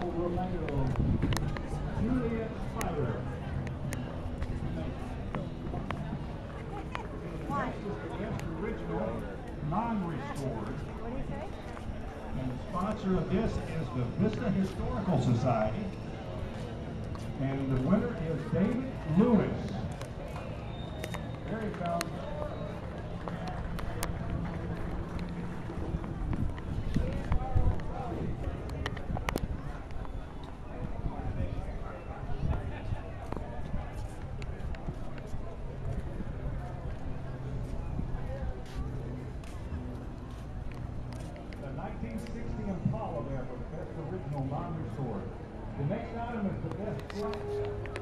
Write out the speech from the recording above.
Romeo, Juliet Spider. Next is the best original, non-restored. What do you say? And the sponsor of this is the Vista Historical Society. And the winner is David Lewis. There he comes. The 1960 Impala there for the best original non-restored. The next item is the best black